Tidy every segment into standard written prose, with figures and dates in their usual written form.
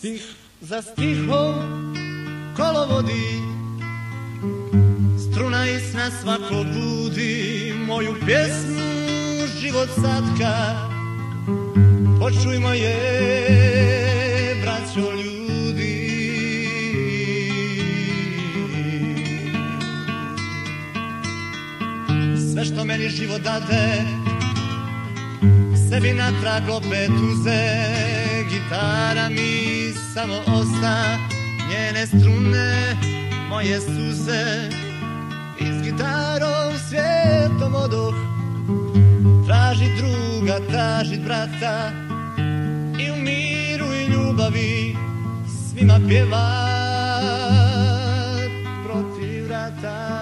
Stih za stihom kolovodi, struna isna svako budi moju pjesmu život satka. Počujmo je, braćo ljudi. Sve što meni život dade, sebi natrag opet uze. Gitara mi samo osta, njene strune, moje suze. I s gitarom svijetom odoh, tražit druga, tražit brata. I u miru i ljubavi svima pjevat protiv rata.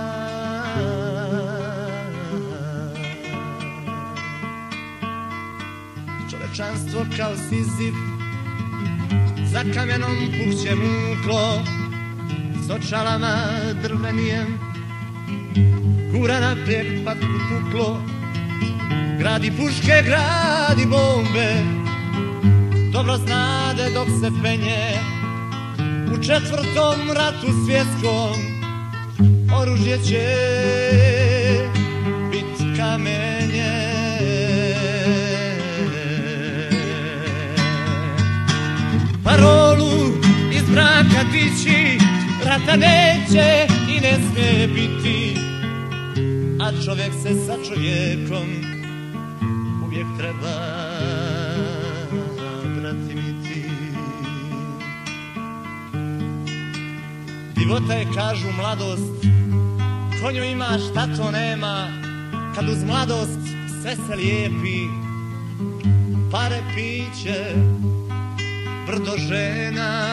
Čovečanstvo kao Sizif za kamenom puhće muklo, s očalama drvenijem gura naprijed patku puklo. Gradi puške, gradi bombe, dobro znade dok se penje. U 4. ratu svjetskom oružje će bit kamenje. Parolu iz mraka dići, rata neće i ne smije biti. A čovjek se sa čovjekom uvijek treba bratimiti. Divota je, kažu, mladost, ko nju ima šta to nema. Kad uz mladost sve se lijepi, pare, piće, brdo žena.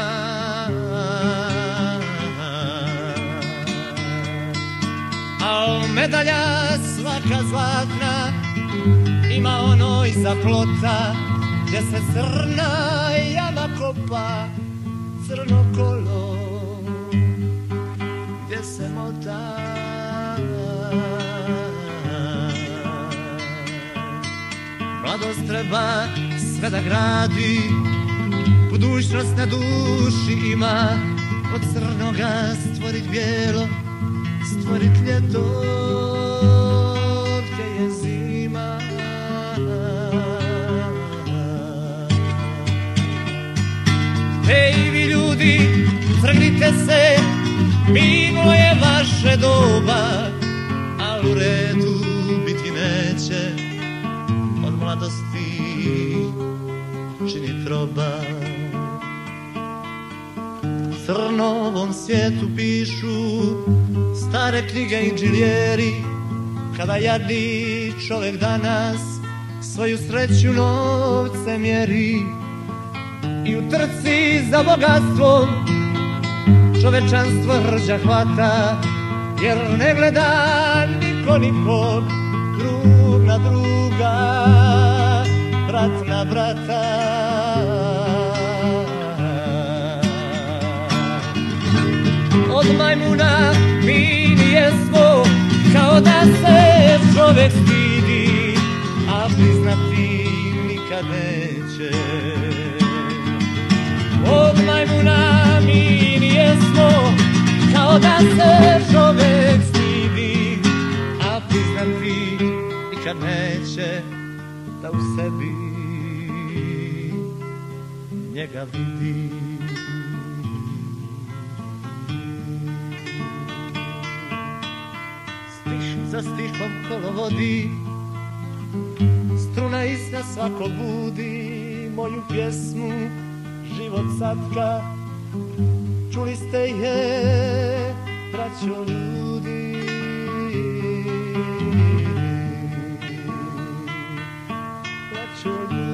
Al medalja svaka zlatna ima ono iza plota, gdje se crna jama kopa, crno kolo gdje se mota. Mladost treba sve da gradi, budućnost na duši ima. Od crnoga stvorit bijelo, stvorit ljeto gdje je zima. Hej vi ljudi, trgnite se, minulo je vaše doba. Al u redu biti neće, od mladosti čini troba. Crnovom svijetu pišu stare knjige inženjeri, kada jadni čovjek danas svoju sreću novce mjeri. I u trci za bogatstvom čovečanstvo hrđa hvata, jer ne gleda niko nikog, drug na druga, brat na brata. Od majmuna mi nijesmo, kao da se čovjek stidi, a priznati nikad neće. Od majmuna mi nijesmo, kao da se čovjek stidi, a priznati nikad neće da u sebi njega vidi. Za stihom kolovodi, struna isna svako budi moju pjesmu život satka. Čuli ste je, braćo ljudi. Braćo ljudi.